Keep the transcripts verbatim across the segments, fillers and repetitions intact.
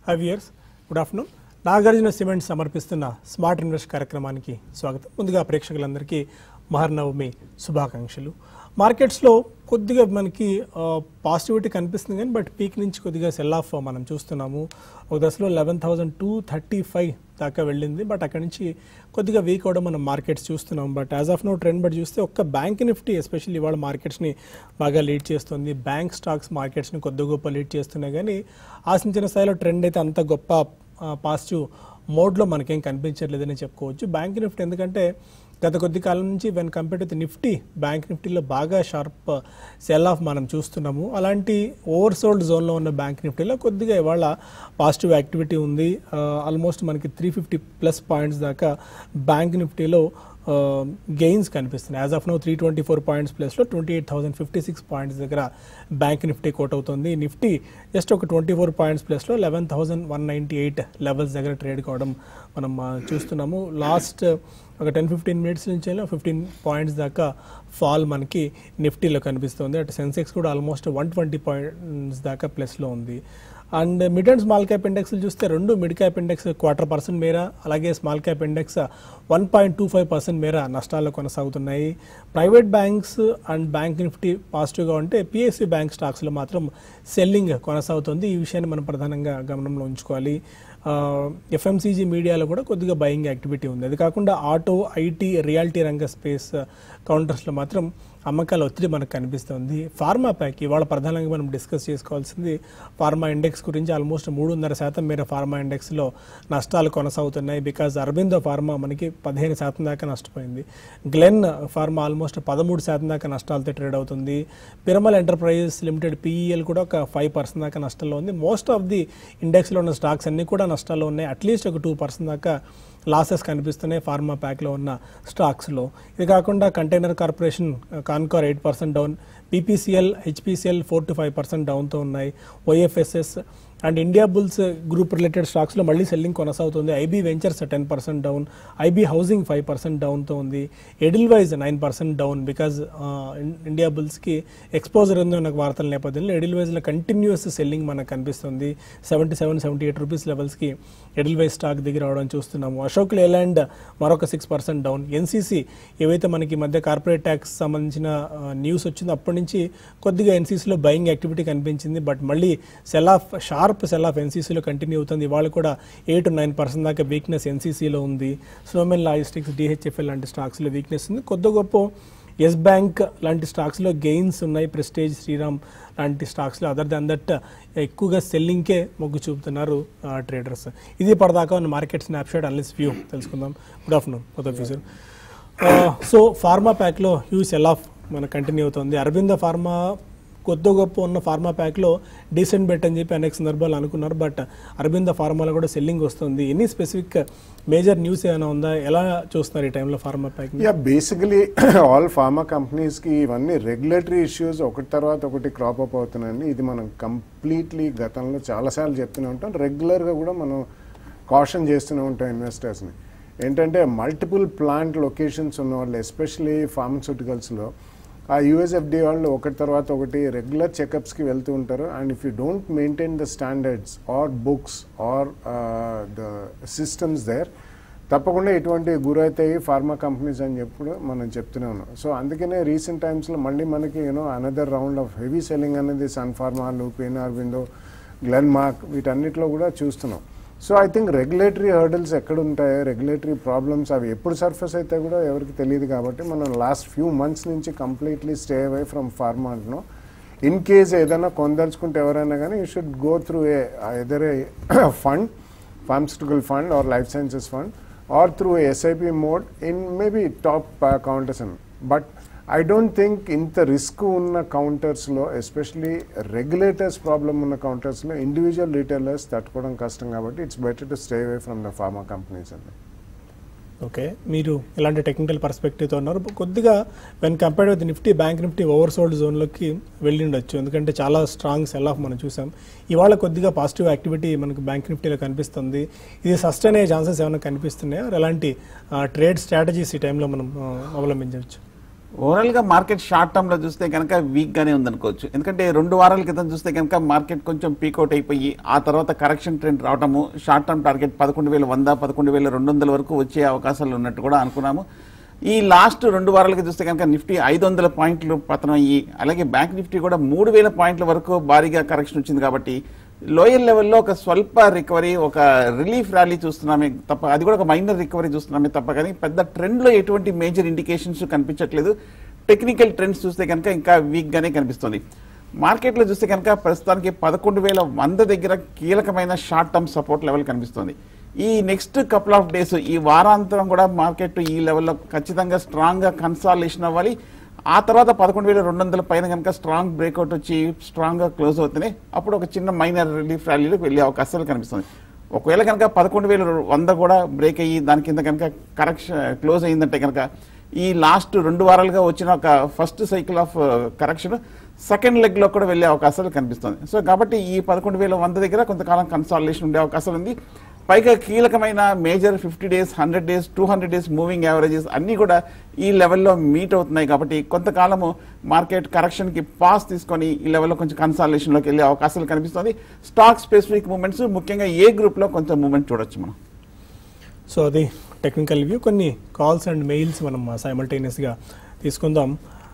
High viewers, good afternoon. Nagarjuna cement సమర్పిస్తున్న smart invest కార్యక్రమానికి స్వాగతం. ముందుగా ప్రేక్షకులందరికీ మహర్నవమి శుభాకాంక్షలు. మార్కెట్స్లో కొద్దిగా మనకి పాజిటివిటీ కనిపిస్తుంది కానీ బట్ పీక్ నుంచి కొద్దిగా సెల్ ఆఫ్ మనం చూస్తున్నాము. ఒక దశలో eleven thousand two thirty five దాకా వెళ్ళింది, బట్ అక్కడి నుంచి కొద్దిగా వీక్ అవడం మనం మార్కెట్స్ చూస్తున్నాం. But as of now trend but చూస్తే ఒక్క బ్యాంక్ నిఫ్టీ ఎస్పెషల్లీ ఇవాళ మార్కెట్స్ని బాగా లీడ్ చేస్తుంది. బ్యాంక్ స్టాక్స్ మార్కెట్స్ని కొద్ది గొప్ప లీడ్ చేస్తున్నాయి కానీ ఆశించిన స్థాయిలో ట్రెండ్ అయితే అంత గొప్ప పాజిటివ్ మోడ్లో మనకేం కనిపించట్లేదని చెప్పుకోవచ్చు. బ్యాంక్ నిఫ్టీ ఎందుకంటే గత కొద్ది కాలం నుంచి when compare to Nifty bank నిఫ్టీలో బాగా షార్ప్ సెల్ ఆఫ్ మనం చూస్తున్నాము. అలాంటి ఓవర్ సోల్డ్ జోన్లో ఉన్న బ్యాంక్ నిఫ్టీలో కొద్దిగా ఇవాళ పాజిటివ్ యాక్టివిటీ ఉంది. ఆల్మోస్ట్ మనకి త్రీ ఫిఫ్టీ ప్లస్ పాయింట్స్ దాకా బ్యాంక్ నిఫ్టీలో గెయిన్స్ కనిపిస్తున్నాయి. As of now three twenty four points ప్లస్లో twenty eight thousand fifty six points దగ్గర బ్యాంక్ నిఫ్టీ కోట్ అవుతుంది. నిఫ్టీ జస్ట్ ఒక ట్వంటీ ఫోర్ పాయింట్స్ ప్లస్లో eleven thousand one ninety eight levels దగ్గర trade కావడం మనం చూస్తున్నాము. లాస్ట్ ఒక టెన్ ఫిఫ్టీన్ మినిట్స్ నుంచి ఫిఫ్టీన్ పాయింట్స్ దాకా ఫాల్ మనకి నిఫ్టీలో కనిపిస్తుంది. అటు సెన్సెక్స్ కూడా ఆల్మోస్ట్ వన్ ట్వంటీ పాయింట్స్ దాకా ప్లస్లో ఉంది. And mid and small cap ఇండెక్స్లు చూస్తే రెండు mid cap index quarter percent మేర, అలాగే small cap index one point two five percent మేర నష్టాల్లో కొనసాగుతున్నాయి. Private banks and bank Nifty పాజిటివ్గా ఉంటే పిఎస్యూ బ్యాంక్ స్టాక్స్లో మాత్రం సెల్లింగ్ కొనసాగుతుంది. ఈ విషయాన్ని మనం ప్రధానంగా గమనంలో ఉంచుకోవాలి. ఎఫ్ఎంసీజీ మీడియాలో కూడా కొద్దిగా బయింగ్ యాక్టివిటీ ఉంది. అది కాకుండా ఆటో, ఐటీ, రియాలిటీ రంగ స్పేస్ కౌంటర్స్లో మాత్రం అమ్మకాల ఒత్తిడి మనకు కనిపిస్తుంది. ఫార్మా ప్యాక్ ఇవాళ ప్రధానంగా మనం డిస్కస్ చేసుకోవాల్సింది ఫార్మా ఇండెక్స్ గురించి. ఆల్మోస్ట్ మూడున్నర శాతం మేర ఫార్మా ఇండెక్స్లో నష్టాలు కొనసాగుతున్నాయి. బికాజ్ అరబిందో ఫార్మా మనకి పదిహేను శాతం దాకా నష్టపోయింది. గ్లెన్ ఫార్మా ఆల్మోస్ట్ పదమూడు శాతం దాకా నష్టాలతో ట్రేడ్ అవుతుంది. పిరమల్ ఎంటర్ప్రైజెస్ లిమిటెడ్ పీఈఎల్ కూడా ఒక ఫైవ్ పర్సెంట్ దాకా నష్టంలో ఉంది. మోస్ట్ ఆఫ్ ది ఇండెక్స్లో ఉన్న స్టాక్స్ అన్నీ కూడా నష్టాల్లో ఉన్నాయి. అట్లీస్ట్ ఒక టూ పర్సెంట్ దాకా లాసెస్ కనిపిస్తున్నాయి ఫార్మా ప్యాక్లో ఉన్న స్టాక్స్లో. ఇది కాకుండా container corporation, Concor eight percent down, PPCL, HPCL four to five percent డౌన్తో ఉన్నాయి. YFSS and Indiabulls group related స్టాక్స్లో మళ్ళీ సెల్లింగ్ కొనసాగుతుంది. IB ventures ten percent down, IB housing five percent డౌన్తో ఉంది. Edelweiss nine percent down because India బుల్స్కి exposure ఉంది ఉన్న వార్తల నేపథ్యంలో ఎడిల్వైజ్లో కంటిన్యూస్ సెల్లింగ్ మనకు కనిపిస్తుంది. Seventy seven seventy eight rupees లెవెల్స్కి ఎడిల్వైజ్ స్టాక్ దిగి రావడం చూస్తున్నాము. అశోక్ లేలాండ్ మరొక సిక్స్ పర్సెంట్ డౌన్. ఎన్సీసీ ఏవైతే మనకి మధ్య కార్పొరేట్ ట్యాక్స్ సంబంధించిన న్యూస్ వచ్చిందో అప్పటి నుంచి కొద్దిగా ఎన్సీసీలో బయింగ్ యాక్టివిటీ కనిపించింది. బట్ మళ్ళీ sell off sharp sell off ఎన్సీసీలో కంటిన్యూ అవుతుంది. ఇవాళ కూడా ఎయిట్ టు నైన్ పర్సెంట్ దాకా వీక్నెస్ ఎన్సీసీలో ఉంది. స్నోమెన్ లాజిస్టిక్స్, డిహెచ్ఎఫ్ఎల్ లాంటి స్టాక్స్లో వీక్నెస్ ఉంది. కొద్ది గొప్ప ఎస్ బ్యాంక్ లాంటి స్టాక్స్లో గెయిన్స్ ఉన్నాయి. ప్రెస్టేజ్, శ్రీరామ్ లాంటి స్టాక్స్లో అదర్ దాన్ దట్ ఎక్కువగా సెల్లింగ్కే మొగ్గు చూపుతున్నారు ట్రేడర్స్. ఇది పడదాకా ఉన్న మార్కెట్ స్నాప్షాట్ అన్లిస్ వ్యూ తెలుసుకుందాం. గుడ్ ఆఫ్టర్నూన్ కొత్త ఫ్యూచర్. సో ఫార్మా ప్యాక్లో హ్యూజ్ సెల్ ఆఫ్ మనకు కంటిన్యూ అవుతుంది. అరబిందో ఫార్మా కొద్ది గొప్ప ఉన్న ఫార్మా ప్యాక్లో డీసెంట్ బెట్ అని చెప్పి అనేక సందర్భాలు అనుకున్నారు. బట్ అరబిందో ఫార్మాలో కూడా సెల్లింగ్ వస్తుంది. ఎనీ స్పెసిఫిక్ మేజర్ న్యూస్ ఏమైనా ఉందా? ఎలా చూస్తున్నారు ఈ టైంలో pharma pack? Yeah basically all pharma కంపెనీస్కి ఇవన్నీ రెగ్యులేటరీ ఇష్యూస్ ఒకటి తర్వాత ఒకటి క్రాప్ అప్ అవుతున్నాయండి. ఇది మనం కంప్లీట్లీ గతంలో చాలాసార్లు చెప్తూనే ఉంటాం. రెగ్యులర్గా కూడా మనం కాషన్ చేస్తూనే ఉంటాం ఇన్వెస్టర్స్ని. ఏంటంటే మల్టిపుల్ ప్లాంట్ లొకేషన్స్ ఉన్న వాళ్ళు ఎస్పెషలీ ఫార్మస్యూటికల్స్లో ఆ యూఎస్ఎఫ్డి వాళ్ళు ఒకటి తర్వాత ఒకటి రెగ్యులర్ చెకప్స్కి వెళ్తూ ఉంటారు. And if you don't maintain the standards or books or the systems there తప్పకుండా ఇటువంటి గురైతాయి ఫార్మా కంపెనీస్ అని చెప్పి మనం చెప్తూనే ఉన్నాం. సో అందుకనే రీసెంట్ టైమ్స్లో మళ్ళీ మనకి you know another round of heavy selling అనేది Sun pharma, Lupin, Aurobindo, Glenmark వీటన్నిటిలో కూడా చూస్తున్నాం. So I think regulatory hurdles ఎక్కడ ఉంటాయో, రెగ్యులేటరీ ప్రాబ్లమ్స్ అవి ఎప్పుడు సర్ఫేస్ అయితే కూడా ఎవరికి తెలియదు. కాబట్టి మనం లాస్ట్ ఫ్యూ మంత్స్ నుంచి completely stay away from pharma అంటున్నాం. ఇన్ కేస్ ఏదైనా కొందలుచుకుంటే ఎవరైనా కానీ you should go through a either a fund, pharmaceutical fund or life sciences fund or through SIP mode in maybe top counters అని. But I don't think ఇంత risk ఉన్న కౌంటర్స్లో especially regulators problem ఉన్న కౌంటర్స్లో individual retailers తట్టుకోవడం కష్టం. కాబట్టి it's better to stay away from the pharma companies అండి. Okay, మీరు ఎలాంటి టెక్నికల్ పర్స్పెక్టివ్తో ఉన్నారు? కొద్దిగా when compared with Nifty, bank Nifty over sold జోన్లోకి వెళ్ళి ఉండొచ్చు, ఎందుకంటే చాలా స్ట్రాంగ్ సెల్ ఆఫ్ మనం చూసాం. ఇవాళ కొద్దిగా పాజిటివ్ యాక్టివిటీ మనకు బ్యాంక్ నిఫ్టీలో కనిపిస్తుంది. ఇది సస్టైన్ అయ్యే ఛాన్సెస్ ఏమైనా కనిపిస్తున్నాయా? ఎలాంటి ట్రేడ్ స్ట్రాటజీస్ ఈ టైంలో మనం అవలంబించవచ్చు? ఓవరాల్గా మార్కెట్ షార్ట్ టర్మ్లో చూస్తే కనుక వీక్గానే ఉందనుకోవచ్చు. ఎందుకంటే రెండు వారాల క్రితం చూస్తే కనుక మార్కెట్ కొంచెం పీకౌట్ అయిపోయి ఆ తర్వాత కరెక్షన్ ట్రెండ్ రావడము, షార్ట్ టర్మ్ టార్గెట్ పదకొండు వేల వంద పదకొండు వేల రెండు వందల వరకు వచ్చే అవకాశాలు ఉన్నట్టు కూడా అనుకున్నాము. ఈ లాస్ట్ రెండు వారాలకి చూస్తే కనుక నిఫ్టీ ఐదు వందల పాయింట్లు పతనం అయ్యి, అలాగే బ్యాంక్ నిఫ్టీ కూడా మూడు వేల పాయింట్ల వరకు భారీగా కరెక్షన్ వచ్చింది. కాబట్టి లోయర్ లెవెల్లో ఒక స్వల్ప రికవరీ, ఒక రిలీఫ్ ర్యాలీ చూస్తున్నామే తప్ప, అది కూడా ఒక మైనర్ రికవరీ చూస్తున్నామే తప్ప కానీ పెద్ద ట్రెండ్లో ఎటువంటి మేజర్ ఇండికేషన్స్ కనిపించట్లేదు. టెక్నికల్ ట్రెండ్స్ చూస్తే కనుక ఇంకా వీక్గానే కనిపిస్తుంది. మార్కెట్లో చూస్తే కనుక ప్రస్తుతానికి పదకొండు వేల వంద దగ్గర కీలకమైన షార్ట్ టర్మ్ సపోర్ట్ లెవెల్ కనిపిస్తుంది. ఈ నెక్స్ట్ కపుల్ ఆఫ్ డేస్, ఈ వారాంతరం కూడా మార్కెట్ ఈ లెవెల్లో ఖచ్చితంగా స్ట్రాంగ్గా కన్సాలిడేషన్ అవ్వాలి. ఆ తర్వాత పదకొండు వేల రెండు వందల పైన కనుక స్ట్రాంగ్ బ్రేక్అవుట్ వచ్చి స్ట్రాంగ్గా క్లోజ్ అవుతున్నాయి, అప్పుడు ఒక చిన్న మైనర్ రిలీఫ్ ర్యాలీలోకి వెళ్ళే అవకాశాలు కనిపిస్తుంది. ఒకవేళ కనుక పదకొండు వేల వంద కూడా బ్రేక్ అయ్యి దాని కింద కనుక కరెక్షన్ క్లోజ్ అయ్యిందంటే కనుక ఈ లాస్ట్ రెండు వారాలుగా వచ్చిన ఒక first cycle of correction second లెగ్లో కూడా వెళ్ళే అవకాశాలు కనిపిస్తుంది. సో కాబట్టి ఈ పదకొండు వేల వంద దగ్గర కొంతకాలం కన్సాలిడేషన్ ఉండే అవకాశం ఉంది. పైగా కీలకమైన major fifty days hundred days two hundred days moving averages అన్నీ కూడా ఈ లెవెల్లో మీట్ అవుతున్నాయి. కాబట్టి కొంతకాలము మార్కెట్ కరెక్షన్కి పాస్ తీసుకొని ఈ లెవెల్లో కొంచెం కన్సాలిడేషన్లోకి వెళ్ళే అవకాశాలు కనిపిస్తుంది. స్టాక్ స్పెసిఫిక్ మూమెంట్స్, ముఖ్యంగా ఏ గ్రూప్లో కొంచెం మూమెంట్ చూడొచ్చు మనం. సో అది టెక్నికల్ వ్యూ. కొన్ని కాల్స్ అండ్ మెయిల్స్ మనం సైమల్టేనియస్గా తీసుకుందాం.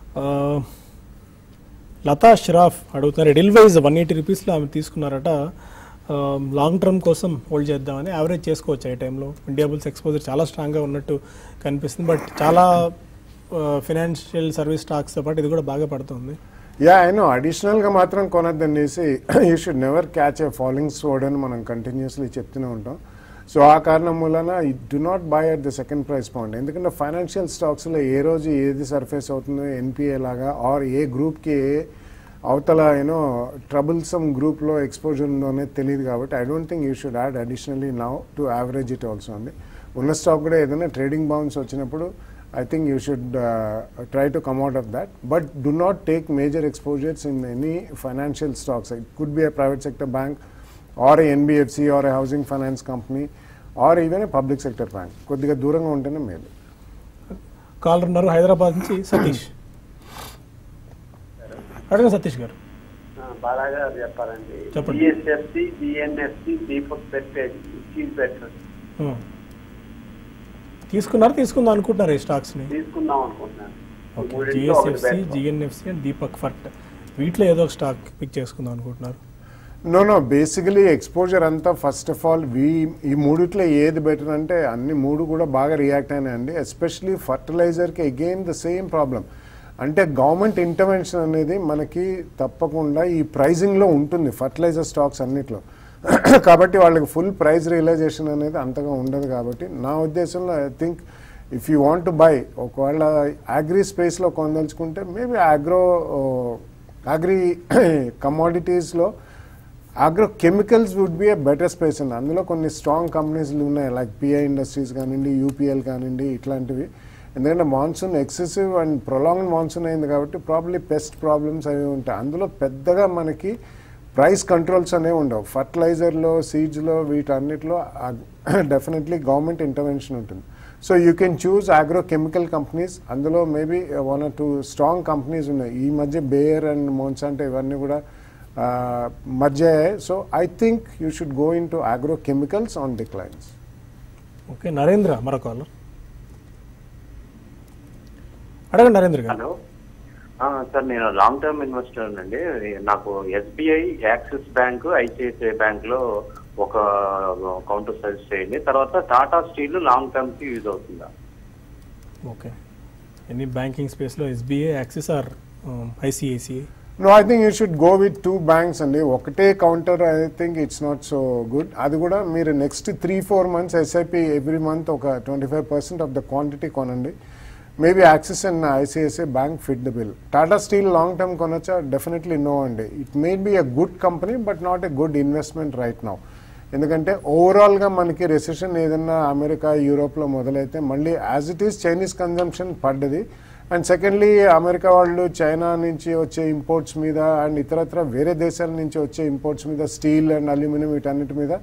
లతా షరాఫ్ అడుగుతున్నారు, ఎడిల్ వైజ్ వన్ ఎయిటీ రూపీస్లో ఆమె తీసుకున్నారట, లాంగ్ టర్మ్ కోసం హోల్డ్ చేద్దామని. యావరేజ్ చేసుకోవచ్చు ఈ టైంలో. ఇండియా బుల్స్ ఎక్స్పోజర్ చాలా స్ట్రాంగ్గా ఉన్నట్టు కనిపిస్తుంది, బట్ చాలా ఫినాన్షియల్ సర్వీస్ స్టాక్స్తో పాటు ఇది కూడా బాగా పడుతుంది. యా అయినో అడిషనల్గా మాత్రం కొనద్దనేసి you should never catch a falling sword అని మనం కంటిన్యూస్లీ చెప్తూనే ఉంటాం. సో ఆ కారణం మూలన do not buy at the second price point. ఎందుకంటే ఫైనాన్షియల్ స్టాక్స్లో ఏ రోజు ఏది సర్ఫేస్ అవుతుందో ఎన్పిఏ లాగా ఆర్ ఏ గ్రూప్కి ఏ అవతల యూనో ట్రబుల్సమ్ గ్రూప్లో ఎక్స్పోజర్ ఉందో అనేది తెలియదు. కాబట్టి I don't think you should add additionally now to average it also అండి. ఉన్న స్టాక్ కూడా ఏదైనా ట్రేడింగ్ బౌన్స్ వచ్చినప్పుడు I think you should uh, try to come out of that, but do not take major exposures in any financial stocks. It could be a private sector bank or a N B F C or a housing finance company or even a public sector bank. కొద్దిగా దూరంగా ఉంటేనే మేలు. Caller ఉన్నారు హైదరాబాద్ నుంచి సతీష్. అడగండి సతీష్ గారు. బాలాగా చెప్పాలండి. చెప్పండి. బిఎస్ఎఫ్సి, బిఎన్ఎఫ్సి, దీపక్ పెట్టేది పెట్టండి. తీసుకున్నారు తీసుకుందాం అనుకుంటున్నారు ఈ స్టాక్స్ ని? తీసుకుందాం అనుకుంటున్నాను. Okay, GSFC, GNFC and Deepak Fert, వీటిలో ఏదో ఒక స్టాక్ పిక్ చేసుకుందాం అనుకుంటున్నారు? నో నో బేసికలీ ఎక్స్పోజర్ అంతా ఫస్ట్ ఆఫ్ ఆల్ వీ ఈ మూడిట్లో ఏది బెటర్ అంటే అన్ని మూడు కూడా బాగా రియాక్ట్ అయినాయండి. ఎస్పెషలీ ఫర్టిలైజర్కి అగైన్ ద సేమ్ ప్రాబ్లం. అంటే గవర్నమెంట్ ఇంటర్వెన్షన్ అనేది మనకి తప్పకుండా ఈ ప్రైజింగ్లో ఉంటుంది ఫర్టిలైజర్ స్టాక్స్ అన్నిట్లో. కాబట్టి వాళ్ళకి ఫుల్ ప్రైస్ రియలైజేషన్ అనేది అంతగా ఉండదు. కాబట్టి నా ఉద్దేశంలో I think if you want to buy, ఒకవేళ అగ్రి స్పేస్లో కొనదలుచుకుంటే మేబీ అగ్రో అగ్రి కమోడిటీస్లో agro chemicals would be a better space అండి. అందులో కొన్ని స్ట్రాంగ్ కంపెనీస్లు ఉన్నాయి, లైక్ పిఐ ఇండస్ట్రీస్ కానివ్వండి, యూపీఎల్ కానివ్వండి, ఇట్లాంటివి. ఎందుకంటే monsoon excessive and prolonged monsoon అయింది కాబట్టి ప్రాబ్లీ పెస్ట్ ప్రాబ్లమ్స్ అవి ఉంటాయి. అందులో పెద్దగా మనకి ప్రైస్ కంట్రోల్స్ అనేవి ఉండవు. ఫర్టిలైజర్లో, సీడ్స్లో, వీటన్నిటిలో డెఫినెట్లీ గవర్నమెంట్ ఇంటర్వెన్షన్ ఉంటుంది. So you can choose agro chemical companies. అందులో maybe one or two strong companies ఉన్నాయి. ఈ మధ్య బేయర్ అండ్ మోన్సాంటో ఇవన్నీ కూడా మధ్య అయ్యాయి. So I think you should go in to agro chemicals on declines. Okay, Narendra మరో కాలర్. అడగండి నరేంద్ర గారు. హలో సార్, నేను లాంగ్ టర్మ్ ఇన్వెస్టర్ అండి. నాకు SBI, Axis bank, ICICI bank లో ఒక కౌంటర్ సజెస్ట్ చేయండి. తర్వాత టాటా స్టీల్ లాంగ్ టర్మ్ కి యూజ్ అవుతుందా? ఓకే, ఎనీ బ్యాంకింగ్ స్పేస్ లో SBI, Axis or ICICI? No, I think you should go with two banks అండి. ఒకటే counter I think it's not so good. అది కూడా మీరు next three four months SIP every month ఒక twenty five percent of the quantity కొనండి. Maybe Axis and ICICI bank fit the bill. Tata steel long term కొనొచ్చా? Definitely no అండి. It may be a good company but not a good investment right now. ఎందుకంటే ఓవరాల్గా మనకి recession ఏదన్నా America, యూరోప్లో మొదలైతే మళ్ళీ as it is Chinese consumption పడ్డది. అండ్ సెకండ్లీ అమెరికా వాళ్ళు చైనా నుంచి వచ్చే ఇంపోర్ట్స్ మీద అండ్ ఇతరత్ర వేరే దేశాల నుంచి వచ్చే ఇంపోర్ట్స్ మీద, స్టీల్ అండ్ అల్యూమినియం వీటన్నిటి మీద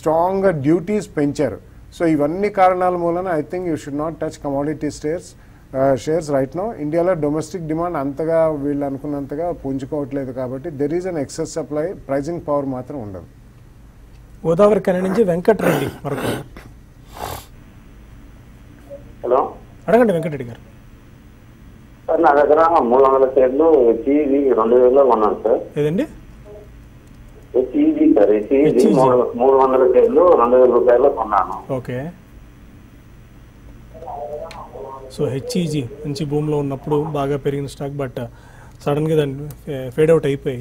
స్ట్రాంగ్గా డ్యూటీస్ పెంచారు. సో ఇవన్నీ కారణాల మూలన I think you should not touch commodity stares. Shares right now. ఇండియాలో డొమెస్టిక్ డిమాండ్ అంతగా వీళ్ళు అనుకున్నంతగా పుంజుకోవట్లేదు కాబట్టి there is an excess supply, pricing power మాత్రం ఉండదు. గోదావరి కని నుంచి వెంకటరెడ్డి మరొక హలో అడగండి వెంకటరెడ్డి గారు. సార్ నా దగ్గర మూడు వందల షేర్లు హెచ్ఈజీ రెండు వేలలో కొన్నాను సార్. ఏదండి? హెచ్ఈజీ సార్, హెచ్ఈజీ మూడు మూడు వందల షేర్లు రెండు వేల రూపాయలు కొన్నాను. ఓకే. సో హెచ్ఈజీ మంచి భూమిలో ఉన్నప్పుడు బాగా పెరిగిన స్టాక్, బట్ సడన్గా దాన్ని ఫేడ్ అవుట్ అయిపోయి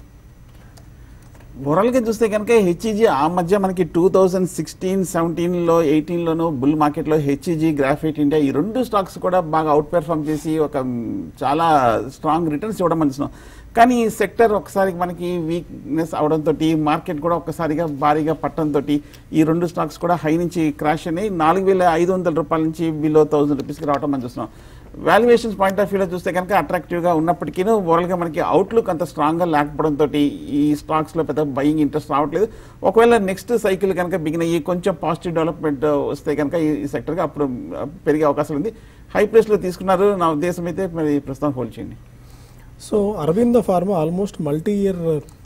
ఓవరాల్గా చూస్తే కనుక హెచ్ఈజీ ఆ మధ్య మనకి టూ థౌజండ్ సిక్స్టీన్ సెవెంటీన్లో ఎయిటీన్లోనూ బుల్ మార్కెట్లో హెచ్ఈజీ, గ్రాఫైట్ ఇండియా ఈ రెండు స్టాక్స్ కూడా బాగా అవుట్ పెర్ఫామ్ చేసి ఒక చాలా స్ట్రాంగ్ రిటర్న్స్ ఇవ్వడం మనం. కానీ ఈ సెక్టర్ ఒకసారి మనకి వీక్నెస్ అవడంతో మార్కెట్ కూడా ఒక్కసారిగా భారీగా పట్టడంతో ఈ రెండు స్టాక్స్ కూడా హై నుంచి క్రాష్ అయినాయి. నాలుగు వేల ఐదు వందల రూపాయల నుంచి బిలో థౌసండ్ రూపీస్కి రావడం మనం చూస్తున్నాం. వాల్యుయేషన్స్ పాయింట్ ఆఫ్ వ్యూలో చూస్తే కనుక అట్రాక్టివ్గా ఉన్నప్పటికీ ఓవరాల్గా మనకి అవుట్లుక్ అంత స్ట్రాంగ్గా లేకపోవడంతో ఈ స్టాక్స్లో పెద్ద బయింగ్ ఇంట్రెస్ట్ రావట్లేదు. ఒకవేళ నెక్స్ట్ సైకిల్ కనుక బిగిన్ అయ్యి కొంచెం పాజిటివ్ డెవలప్మెంట్ వస్తే కనుక ఈ సెక్టర్గా అప్పుడు పెరిగే అవకాశం ఉంది. హై ప్రైస్లో తీసుకున్నారు నా ఉద్దేశం అయితే మరి ప్రస్తుతం హోల్డ్ చేయండి. So Aurobindo pharma almost multi year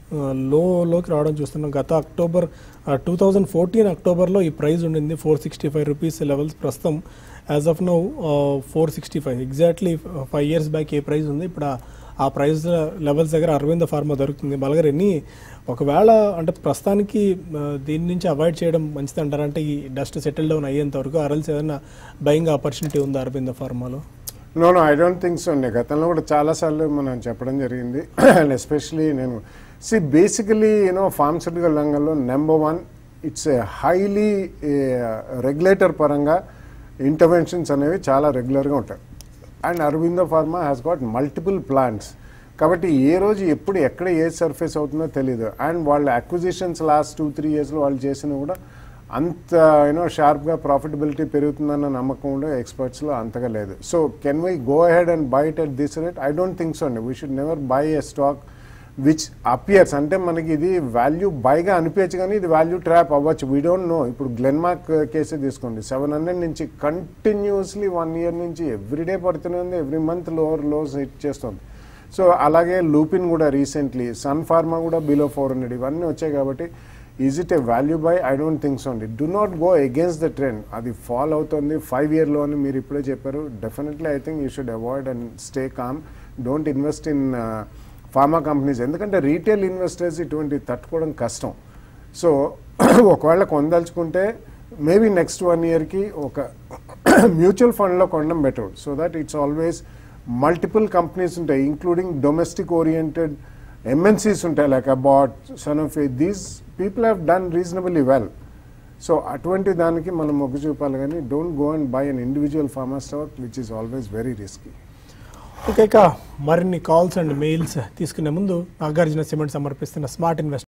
లోలోకి రావడం చూస్తున్నాం. గత అక్టోబర్ టూ థౌజండ్ ఫోర్టీన్ అక్టోబర్లో ఈ ప్రైస్ ఉండింది ఫోర్ సిక్స్టీ ఫైవ్ రూపీస్ లెవెల్స్. ప్రస్తుతం as of now four sixty five exactly five years back ఏ ప్రైస్ ఉంది, ఇప్పుడు ఆ ప్రైస్ లెవెల్స్ దగ్గర అరవింద ఫార్మా దొరుకుతుంది. బలగర్ ఎన్ని ఒకవేళ అంటే ప్రస్తుతానికి దీని నుంచి అవాయిడ్ చేయడం మంచిది అంటారా? అంటే ఈ డస్ట్ సెటిల్ డౌన్ అయ్యేంత వరకు అరల్స్ ఏదైనా బయింగ్ ఆపర్చునిటీ ఉందా అరవింద ఫార్మాలో? No no I don't think so అండి. గతంలో కూడా చాలాసార్లు మనం చెప్పడం జరిగింది. అండ్ ఎస్పెషలీ నేను సి బేసికలీ యూనో ఫార్మస్యూటికల్ రంగంలో number one it's a highly regulator పరంగా ఇంటర్వెన్షన్స్ అనేవి చాలా రెగ్యులర్గా ఉంటాయి. And Aurobindo pharma has got multiple plants కాబట్టి ఏ రోజు ఎప్పుడు ఎక్కడ ఏ సర్ఫేస్ అవుతుందో తెలియదు. అండ్ వాళ్ళ అక్విజిషన్స్ లాస్ట్ టూ త్రీ ఇయర్స్లో వాళ్ళు చేసినా కూడా అంత యూనో షార్ప్గా ప్రాఫిటబిలిటీ పెరుగుతుందన్న నమ్మకం కూడా ఎక్స్పర్ట్స్లో అంతగా లేదు. So can we go ahead and buy it at this rate? I don't think so అండి. We should never buy a stock which appears అంటే మనకి ఇది వాల్యూ బైగా అనిపించచ్చు కానీ ఇది వాల్యూ ట్రాప్ అవ్వచ్చు. We don't know. ఇప్పుడు గ్లెన్మార్క్ కేసే తీసుకోండి, సెవెన్ హండ్రెడ్ నుంచి కంటిన్యూస్లీ వన్ ఇయర్ నుంచి ఎవ్రీడే పడుతూనే ఉంది, every month lower lows hit చేస్తుంది. సో అలాగే లూపిన్ కూడా రీసెంట్లీ, సన్ ఫార్మా కూడా బిలో ఫోర్ హండ్రెడ్ ఇవన్నీ వచ్చాయి కాబట్టి is it a value buy? I don't think so అండి. Do not go against the trend. అది ఫాల్ అవుతుంది ఫైవ్ ఇయర్లో అని మీరు ఇప్పుడే చెప్పారు. Definitely I think you should avoid and stay calm. Don't invest in pharma companies ఎందుకంటే retail investors ఇటువంటి తట్టుకోవడం కష్టం. సో ఒకవేళ కొనదలుచుకుంటే మేబీ నెక్స్ట్ వన్ ఇయర్కి ఒక మ్యూచువల్ ఫండ్లో కొనడం better. So that it's always multiple companies ఉంటాయి ఇంక్లూడింగ్ డొమెస్టిక్ ఓరియంటెడ్ ఎంఎన్సీస్ ఉంటాయి like Abbott, Sanofi. These people have done reasonably well. So అటువంటి దానికి మనం మొగ్గు చూపాలి కానీ don't go and buy an individual pharma stock which is always very risky. Okay, ఇక మరిన్ని కాల్స్ అండ్ మెయిల్స్ తీసుకునే ముందు నాగార్జున సిమెంట్ సమర్పిస్తున్న smart invest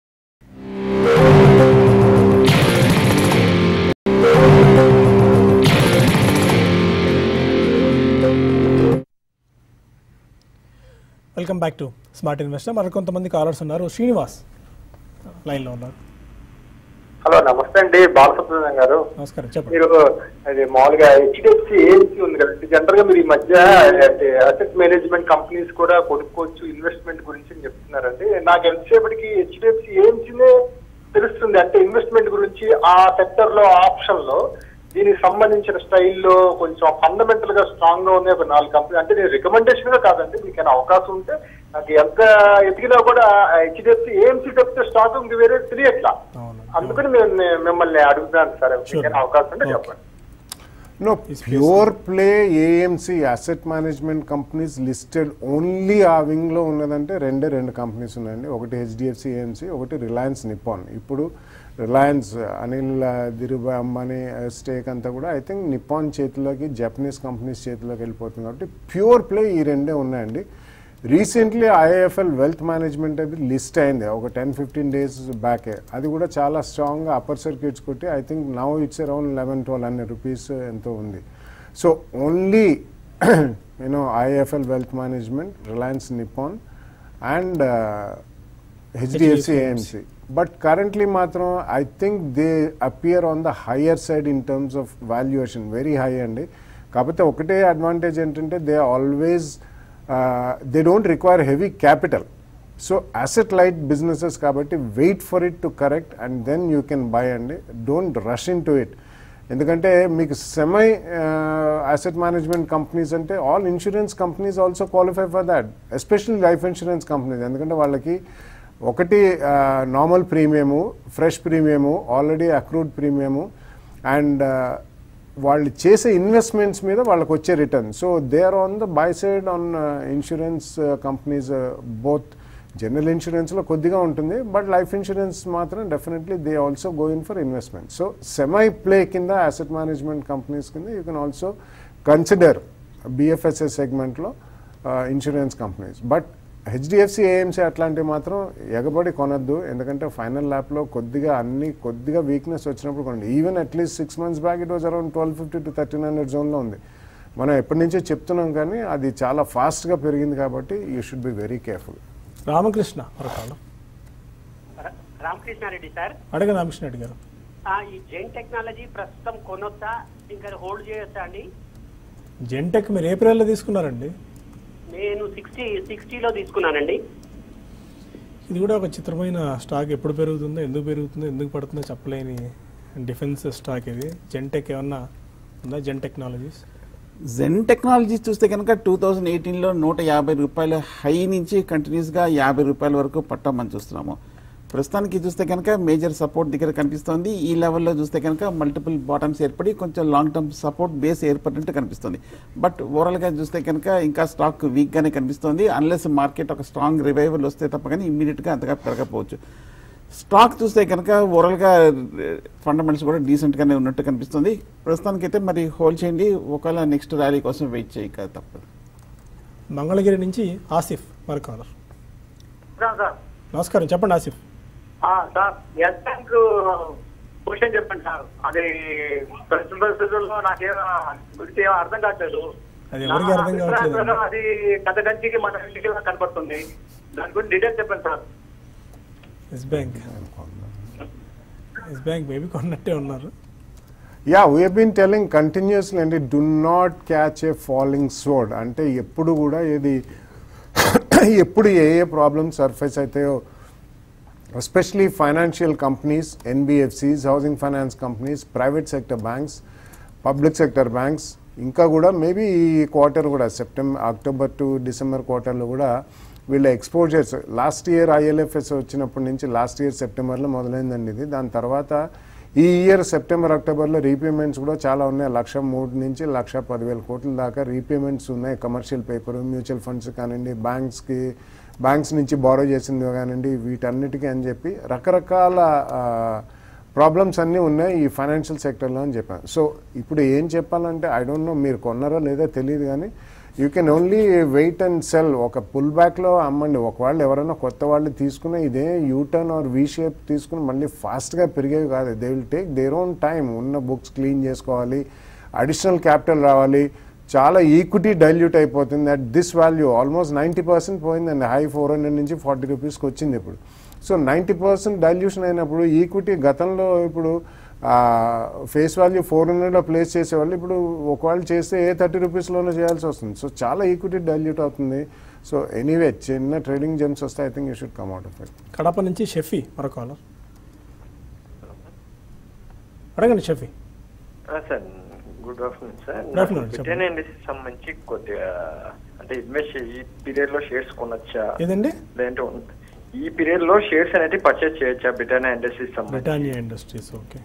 welcome back to smart investor. మరి కొంతమంది కాలర్స్ ఉన్నారు. శ్రీనివాస్ లైన్లో ఉన్నారు. హలో నమస్తే అండి బాలసుబ్రహ్మణ్యం గారు. నమస్కారం, చెప్పండి. మీరు అది మామూలుగా హెచ్డిఎఫ్సి ఏఎంసీ ఉంది కదండి, జనరల్ గా మీరు ఈ మధ్య అసెట్ మేనేజ్మెంట్ కంపెనీస్ కూడా కొనుక్కోవచ్చు ఇన్వెస్ట్మెంట్ గురించి అని చెప్తున్నారండి. నాకు ఎంతసేపటికి హెచ్డిఎఫ్సి ఏఎంసీనే తెలుస్తుంది, అంటే ఇన్వెస్ట్మెంట్ గురించి ఆ సెక్టర్ లో ఆప్షన్ లో దీనికి సంబంధించిన స్టైల్లో కొంచెం ఫండమెంటల్ గా స్ట్రాంగ్ గా ఉన్నాయి ఒక నాలుగు కంపెనీ. అంటే నేను రికమెండేషన్ గా కాదండి, మీకైనా అవకాశం ఉంటే నాకు ఎంత ఎదిగినా కూడా హెచ్డిఎఫ్సి ఏఎంసీ చెప్తే స్టాక్ ఇంక వేరే తెలియట్లా, అందుకని మేము మిమ్మల్ని అడుగుతాను సార్, మీకైనా అవకాశం ఉంటే చెప్పండి. No, pure play A M C asset management companies listed only ఆ వింగ్ లో ఉన్నదంటే రెండే రెండు కంపెనీస్ ఉన్నాయండి. ఒకటి హెచ్డిఎఫ్సి ఏఎంసీ, ఒకటి రిలయన్స్ నిప్పాన్. ఇప్పుడు రిలయన్స్ అనిల్ ధీరుభాయ్ అంబానీ స్టేక్ అంతా కూడా ఐ థింక్ నిప్పాన్ చేతిలోకి జపనీస్ కంపెనీస్ చేతిలోకి వెళ్ళిపోతుంది కాబట్టి ప్యూర్ ప్లే ఈ రెండే ఉన్నాయండి. రీసెంట్లీ ఐఏఎఫ్ఎల్ వెల్త్ మేనేజ్మెంట్ అది లిస్ట్ అయింది ఒక టెన్ ఫిఫ్టీన్ డేస్ బ్యాకే. అది కూడా చాలా స్ట్రాంగ్గా అప్పర్ సర్క్యూట్స్ కొట్టి I think now it's around eleven twelve hundred rupees ఎంతో ఉంది. So only you know IIFL wealth management, Reliance Nippon and HDFC AMC. But currently మాత్రం I think they appear on the higher side in terms of valuation, very high అండి. కాకపోతే ఒకటే advantage ఏంటంటే they always they don't require heavy capital. So asset light businesses కాబట్టి wait for it to correct and then you can buy అండి. Don't rush into it. ఎందుకంటే మీకు సెమై asset management companies అంటే all insurance companies also qualify for that, especially life insurance companies. ఎందుకంటే వాళ్ళకి ఒకటి normal premium, fresh premium, already accrued premium and వాళ్ళు చేసే ఇన్వెస్ట్మెంట్స్ మీద వాళ్ళకి వచ్చే return. So they are on the buy side on insurance companies. Both general ఇన్సూరెన్స్లో కొద్దిగా ఉంటుంది, బట్ లైఫ్ ఇన్సూరెన్స్ మాత్రం definitely they also going for investment. So సెమై ప్లే కింద అసెట్ మేనేజ్మెంట్ కంపెనీస్ కింద you can also consider BFSI సెగ్మెంట్లో insurance companies. But HDFC AMC అట్లాంటివి మాత్రం ఎగబడి కొనద్దు, ఎందుకంటే ఫైనల్ ల్యాప్లో కొద్దిగా అన్ని కొద్దిగా వీక్నెస్ వచ్చినప్పుడు కొనండి. Even at least six months back it was around twelve fifty to thirteen hundred జోన్లో ఉంది. మనం ఎప్పటి నుంచో చెప్తున్నాం కానీ అది చాలా ఫాస్ట్గా పెరిగింది కాబట్టి you should be very careful. Ramakrishna మరొక రామకృష్ణారెడ్డి సార్. అడగ రామకృష్ణారెడ్డి గారు, ఈ జెన్ టెక్నాలజీ ప్రస్తుతం కొనొచ్చా ఇంకా హోల్డ్ చేయొచ్చా అండి? జెన్టెక్ మీరు ఏప్రిల్లో తీసుకున్నారండి? నేను సిక్స్టీ సిక్స్టీలో తీసుకున్నానండి. ఇది కూడా ఒక చిత్రమైన స్టాక్. ఎప్పుడు పెరుగుతుందో, ఎందుకు పెరుగుతుందో, ఎందుకు పడుతుందో చెప్పలేని డిఫెన్స్ స్టాక్ ఇది. జెన్టెక్ ఏమన్నా ఉందా? జెన్ టెక్నాలజీస్ జెన్ టెక్నాలజీస్ చూస్తే కనుక టూ థౌజండ్ ఎయిటీన్లో నూట యాభై రూపాయల హై నుంచి కంటిన్యూస్గా యాభై రూపాయల వరకు పట్టామని చూస్తున్నాము. ప్రస్తుతానికి చూస్తే కనుక మేజర్ సపోర్ట్ దగ్గర కనిపిస్తుంది. ఈ లెవెల్లో చూస్తే కనుక మల్టిపుల్ బాటమ్స్ ఏర్పడి కొంచెం లాంగ్ టర్మ్ సపోర్ట్ బేస్ ఏర్పడినట్టు కనిపిస్తుంది. బట్ ఓవరాల్గా చూస్తే కనుక ఇంకా స్టాక్ వీక్గానే కనిపిస్తుంది. అన్లెస్ మార్కెట్ ఒక స్ట్రాంగ్ రివైవల్ వస్తే తప్ప కానీ ఇమ్మీడియట్గా అంతగా పెరగకపోవచ్చు. స్టాక్ చూస్తే కనుక ఓవరాల్గా ఫండమెంటల్స్ కూడా డీసెంట్గానే ఉన్నట్టు కనిపిస్తుంది. ప్రస్తుతానికైతే మరి హోల్డ్ చేయండి, ఒకవేళ నెక్స్ట్ ర్యాలీ కోసం వెయిట్ చేయక తప్పదు. మంగళగిరి నుంచి ఆసిఫ్ మరొకరు. నమస్కారం, చెప్పండి Asif. Sir Yes Bank question చెప్పండి సార్. అది ప్రస్తుత పరిస్థితుల్లో నాకేమో గురించి ఏమో అర్థం కావట్లేదు. అది ఎవరికి అర్థం కావట్లేదు. అది గత గంటకి మన ఇంటికి కనపడుతుంది. దాని గురించి డీటెయిల్స్ చెప్పండి sir. Yes Bank Yes Bank maybe కొన్నట్టే ఉన్నారు. Yeah we have been telling continuously అండి, do not catch a falling sword. అంటే ఎప్పుడు కూడా ఏది ఎప్పుడు ఏ ఏ ప్రాబ్లమ్స్ సర్ఫేస్ అవుతాయో, especially financial companies, NBFCs, housing finance companies, private sector banks, public sector banks, ఇంకా కూడా మేబీ ఈ క్వార్టర్ కూడా సెప్టెంబర్ అక్టోబర్ టు డిసెంబర్ క్వార్టర్లో కూడా వీళ్ళ ఎక్స్పోజర్స్ లాస్ట్ ఇయర్ ఐఎల్ఎఫ్ఎస్ వచ్చినప్పటి నుంచి లాస్ట్ ఇయర్ సెప్టెంబర్లో మొదలైందండి ఇది. దాని తర్వాత ఈ ఇయర్ సెప్టెంబర్ అక్టోబర్లో రీపేమెంట్స్ కూడా చాలా ఉన్నాయి. లక్ష మూడు నుంచి లక్ష పదివేల కోట్ల దాకా రీపేమెంట్స్ ఉన్నాయి. కమర్షియల్ పేపర్, మ్యూచువల్ ఫండ్స్ కానివ్వండి, బ్యాంక్స్కి బ్యాంక్స్ నుంచి బారో చేసింది కానివ్వండి, వీటన్నిటికీ అని చెప్పి రకరకాల ప్రాబ్లమ్స్ అన్నీ ఉన్నాయి ఈ ఫైనాన్షియల్ సెక్టర్లో అని చెప్పాను. సో ఇప్పుడు ఏం చెప్పాలంటే ఐ డోంట్ నో మీరు కొన్నారో లేదో తెలియదు, కానీ you can only wait and sell. ఒక పుల్ బ్యాక్లో అమ్మండి. ఒకవేళ ఎవరైనా కొత్త వాళ్ళు తీసుకునే ఇదే యూటర్న్ ఆర్ వీ షేప్ తీసుకుని మళ్ళీ ఫాస్ట్గా పెరిగేవి కాదు. They will take their own time. ఉన్న బుక్స్ క్లీన్ చేసుకోవాలి, అడిషనల్ క్యాపిటల్ రావాలి, చాలా ఈక్విటీ డైల్యూట్ అయిపోతుంది. At this value almost ninety percent పోయిందండి. హై ఫోర్ హండ్రెడ్ నుంచి ఫార్టీ రూపీస్కి వచ్చింది ఇప్పుడు. సో నైంటీ పర్సెంట్ డైల్యూషన్ అయినప్పుడు ఈక్విటీ గతంలో ఇప్పుడు ఫేస్ వాల్యూ ఫోర్ హండ్రెడ్లో ప్లేస్ చేసేవాళ్ళు ఇప్పుడు ఒకవేళ చేస్తే ఏ థర్టీ రూపీస్లోనే చేయాల్సి వస్తుంది. సో చాలా ఈక్విటీ డైల్యూట్ అవుతుంది. సో ఎనీవే చిన్న ట్రేడింగ్ జెమ్స్ వస్తే I think you should come out of it. Kadapa నుంచి షఫీ మరొక కాలర్. అడగండి Shafi. Sir good afternoon sir. Good afternoon, Britannia industries సంబంధించి కొద్దిగా అంటే ఇన్వెస్ట్ ఈ పీరియడ్ లో షేర్స్ కొనొచ్చా ఏదండి? లేదంటే ఈ పీరియడ్ లో షేర్స్ అనేది పర్చేస్ చేయొచ్చా బ్రిటానియా ఇండస్ట్రీస్ సంబంధించి? Britannia industries okay.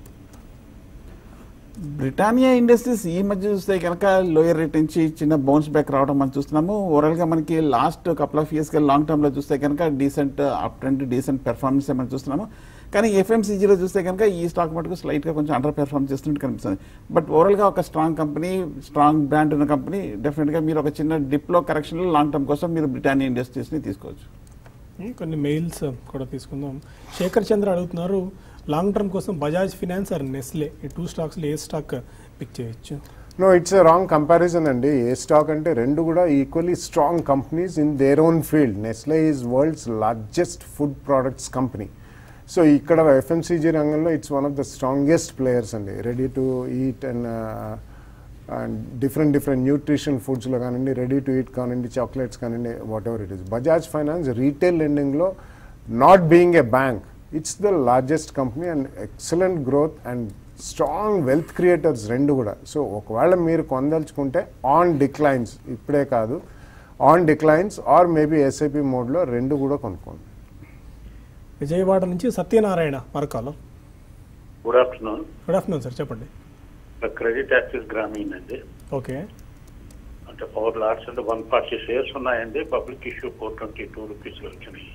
Britannia industries ఈ మధ్య చూస్తే కనుక లోయర్ రేట్ నుంచి చిన్న బౌన్స్ బ్యాక్ రావడం మనం చూస్తున్నాము. ఓవరాల్గా మనకి లాస్ట్ కపుల్ ఆఫ్ ఇయర్స్గా లాంగ్ టర్మ్లో చూస్తే కనుక decent up trend, decent performance మనం చూస్తున్నాము. కానీ ఎఫ్ఎంసీజీలో చూస్తే కనుక ఈ స్టాక్ మటుకు స్లైట్గా కొంచెం అండర్ పెర్ఫార్మ్ చేస్తున్నట్టు కనిపిస్తుంది. బట్ ఓవరాల్గా ఒక స్ట్రాంగ్ కంపెనీ, స్ట్రాంగ్ బ్రాండ్ ఉన్న కంపెనీ, డెఫినెట్గా మీరు ఒక చిన్న డిప్లో కరెక్షన్లో లాంగ్ టర్మ్ కోసం మీరు బ్రిటానియా ఇండస్ట్రీస్ని తీసుకోవచ్చు. కొన్ని మెయిల్స్ కూడా తీసుకుందాం. శేఖర్ చంద్ర అడుగుతున్నారు, లాంగ్ టర్మ్ కోసం బజాజ్ ఫినాన్స్ ఆర్ నెస్లే, ఈ టూ స్టాక్స్లో ఏ స్టాక్ పిక్ చేయొచ్చు? No, it's a wrong comparison అండి. ఏ స్టాక్ అంటే రెండు కూడా equally strong companies in their own field. Nestle is world's largest food products company. So ఇక్కడ ఎఫ్ఎంసీజీ రంగంలో it's one of the strongest players అండి. Ready to eat and and different different nutrition ఫుడ్స్లో కానివ్వండి, ready to eat కానివ్వండి, chocolates కానివ్వండి, whatever it is. Bajaj finance retail లెండింగ్లో not being a bank, it's the largest company and excellent growth and strong wealth creators రెండు కూడా. So ఒకవేళ మీరు కొనదలుచుకుంటే on declines, ఇప్పుడే కాదు, on declines or maybe SIP మోడ్లో రెండు కూడా కొనుక్కోండి. విజయవాడ నుంచి సత్యనారాయణ మరొకలో. Good afternoon. Good afternoon sir, చెప్పండి. క్రెడిట్ యాక్సిస్ గ్రామీణ అండి. ఓకే. అంటే పవర్ లాట్స్ అంటే వన్ ఫార్టీ షేర్స్ ఉన్నాయండి. Public issue four twenty two rupees వచ్చినాయి.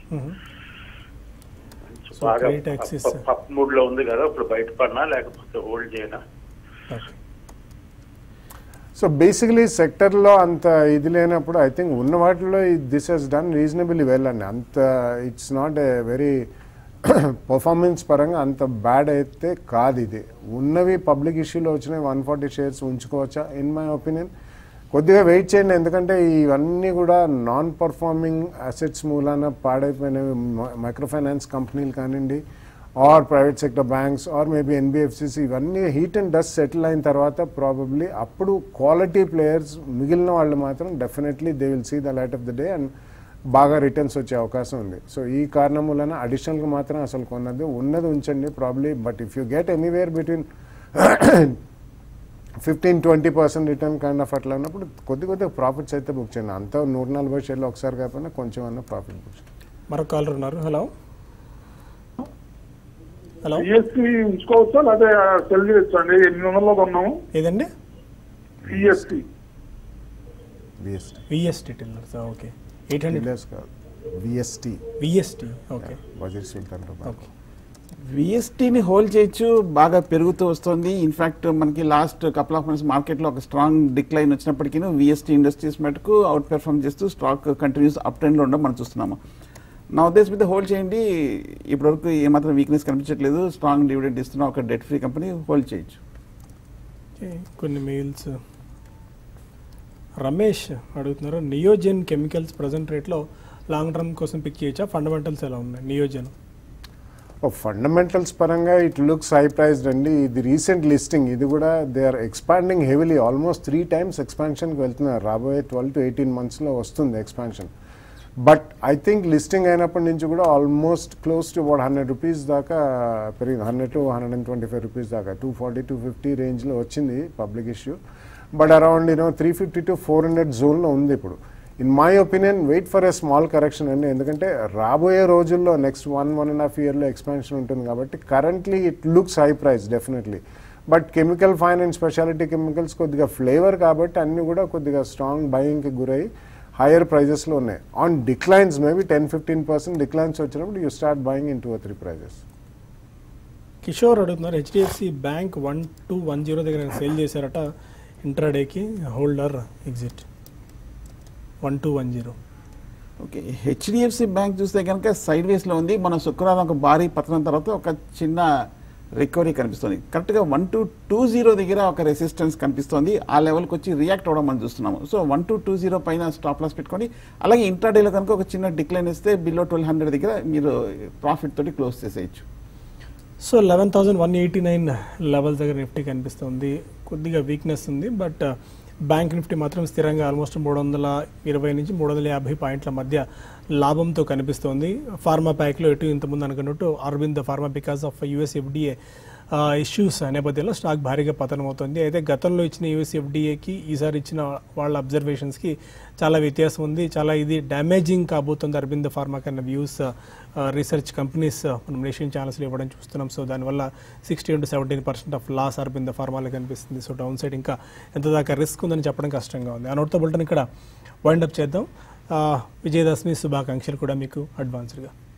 బాగా అప్ మూడ్ లో ఉంది కదా, ఇప్పుడు బయటపడినా లేకపోతే హోల్డ్ చేయనా? సో బేసికలీ సెక్టర్లో అంత ఇది లేనప్పుడు ఐ థింక్ ఉన్న వాటిలో this has done reasonably well అండి. అంత it's not a very performance పరంగా అంత బ్యాడ్ అయితే కాదు. ఇది ఉన్నవి పబ్లిక్ ఇష్యూలో వచ్చినాయి వన్ ఫార్టీ షేర్స్ ఉంచుకోవచ్చా? ఇన్ మై ఒపీనియన్ కొద్దిగా వెయిట్ చేయండి, ఎందుకంటే ఇవన్నీ కూడా నాన్ పర్ఫార్మింగ్ అసెట్స్ మూలాన పాడైపోయినవి. మైక్రో ఫైనాన్స్ కంపెనీలు కానివ్వండి, or private sector banks, or maybe NBFCs, ఇవన్నీ హీట్ అండ్ డస్ట్ సెటిల్ అయిన తర్వాత ప్రాబబ్లీ అప్పుడు క్వాలిటీ ప్లేయర్స్ మిగిలిన వాళ్ళు మాత్రం definitely they will see the light of the day and బాగా రిటర్న్స్ వచ్చే అవకాశం ఉంది. సో ఈ కారణం వలన అడిషనల్గా మాత్రం అసలు కొన్నది ఉన్నది ఉంచండి probably. But if you get anywhere between fifteen twenty percent return kind of అట్లా ఉన్నప్పుడు కొద్ది కొద్దిగా ప్రాఫిట్స్ అయితే బుక్ చేయండి. అంతా నూట నలభై షేర్లు ఒకసారి కాకపోయినా కొంచెం అన్న ప్రాఫిట్ బుక్ చేయండి. మరొక కాలర్ ఉన్నారు. Hello hello. సిఎస్టీ ఉంచుకోవచ్చా లేదా సెల్ చేయొచ్చు అండి? ఎనిమిది వందలలో కొన్నాము. ఏదండి? CST VST VST tillers. Okay. Eight hundred కాదు, VST. VST. Okay. Wazir Sultan okay. విఎస్టీని హోల్డ్ చేయొచ్చు, బాగా పెరుగుతూ వస్తుంది. ఇన్ఫాక్ట్ మనకి లాస్ట్ కపుల్ ఆఫ్ మంత్స్ మార్కెట్లో ఒక స్ట్రాంగ్ డిక్లైన్ వచ్చినప్పటికీ విఎస్టీ ఇండస్ట్రీస్ మటుకు అవుట్ పెర్ఫార్మ్ చేస్తూ స్టాక్ కంటిన్యూస్ అప్ ట్రెండ్లో ఉండడం మనం చూస్తున్నాము. నా ఉద్దేశం మీద హోల్డ్ చేయండి. ఇప్పటివరకు ఏమాత్రం వీక్నెస్ కనిపించట్లేదు. స్ట్రాంగ్ డివిడెండ్ ఇస్తున్న ఒక డెట్ ఫ్రీ కంపెనీ, హోల్డ్ చేయొచ్చు. కొన్ని మెయిల్స్ రమేష్ అడుగుతున్నారు, నియోజన్ కెమికల్స్ ప్రజెంట్ రేట్లో లాంగ్ టర్మ్ కోసం పిక్ చేయొచ్చా? ఫండమెంటల్స్ ఎలా ఉన్నాయి నియోజన్? ఫండమెంటల్స్ పరంగా ఇట్ లుక్స్ హై ప్రైస్డ్ అండి. ఇది రీసెంట్ లిస్టింగ్, ఇది కూడా they are expanding heavily, almost three times ఎక్స్పాన్షన్కి వెళ్తున్నారు. రాబోయే ట్వెల్వ్ టు ఎయిటీన్ మంత్స్లో వస్తుంది expansion. But I think listing అయినప్పటి నుంచి కూడా almost close to about hundred rupees దాకా పెరిగింది. Hundred to hundred and twenty five rupees దాకా టూ ఫార్టీ టూ ఫిఫ్టీ రేంజ్లో వచ్చింది public issue. But around you know three fifty to four hundred జోన్లో ఉంది ఇప్పుడు. In my opinion wait for a small correction అండి, ఎందుకంటే రాబోయే రోజుల్లో next one one and half ఇయర్లో ఎక్స్పాన్షన్ ఉంటుంది కాబట్టి currently it looks high price definitely. But chemical fine and speciality chemicals కొద్దిగా ఫ్లేవర్ కాబట్టి అన్నీ కూడా కొద్దిగా స్ట్రాంగ్ బయింగ్కి గురై హైయర్ ప్రైజెస్లో ఉన్నాయి. On declines maybe ten fifteen percent declines వచ్చినప్పుడు you start buying in two or three prices. Kishore అడుగుతున్నారు, HDFC bank one two one zero దగ్గర సేల్ చేశారట, ఇంట్రాడేకి holder exit one two one zero. Okay. HDFC bank చూస్తే కనుక side వేస్లో ఉంది. మన శుక్రవారం ఒక భారీ పతనం తర్వాత ఒక చిన్న రికవరీ కనిపిస్తుంది. కరెక్ట్గా వన్ టూ టూ జీరో దగ్గర ఒక రెసిస్టెన్స్ కనిపిస్తుంది. ఆ లెవెల్కి వచ్చి రియాక్ట్ అవ్వడం మనం చూస్తున్నాము. So one two two zero పైన స్టాప్ లాస్ పెట్టుకోండి. అలాగే ఇంట్రాడేలో కనుక ఒక చిన్న డిక్లైన్ ఇస్తే బిలో ట్వెల్వ్ హండ్రెడ్ దగ్గర మీరు ప్రాఫిట్ తోటి క్లోజ్ చేసేయచ్చు. So eleven thousand one eighty nine levels దగ్గర నిఫ్టీ కనిపిస్తుంది. కొద్దిగా వీక్నెస్ ఉంది, బట్ బ్యాంక్ నిఫ్టీ మాత్రం స్థిరంగా ఆల్మోస్ట్ మూడు వందల ఇరవై నుంచి మూడు వందల యాభై పాయింట్ల మధ్య లాభంతో కనిపిస్తోంది. ఫార్మా ప్యాక్లో ఎటు ఇంతకుముందు అనుకున్నట్టు Aurobindo pharma because of US FDA issues నేపథ్యంలో స్టాక్ భారీగా పతనం అవుతుంది. అయితే గతంలో ఇచ్చిన యూఎస్ ఎఫ్డిఏకి ఈసారి ఇచ్చిన వాళ్ళ అబ్జర్వేషన్స్కి చాలా వ్యత్యాసం ఉంది. చాలా ఇది డ్యామేజింగ్ కాబోతుంది అరవింద్ ఫార్మా కన్నా వ్యూస్ రీసెర్చ్ కంపెనీస్ మనం నేషన్ ఛానల్స్లో ఇవ్వడం చూస్తున్నాం. సో దానివల్ల sixteen to seventeen percent of loss Aurobindo ఫార్మాలో కనిపిస్తుంది. సో డౌన్ సైడ్ ఇంకా ఎంత దాకా రిస్క్ ఉందని చెప్పడం కష్టంగా ఉంది. ఆ నోట్తో బులెటిన్ ఇక్కడ వైండప్ చేద్దాం. విజయదశమి శుభాకాంక్షలు కూడా మీకు అడ్వాన్స్డ్గా.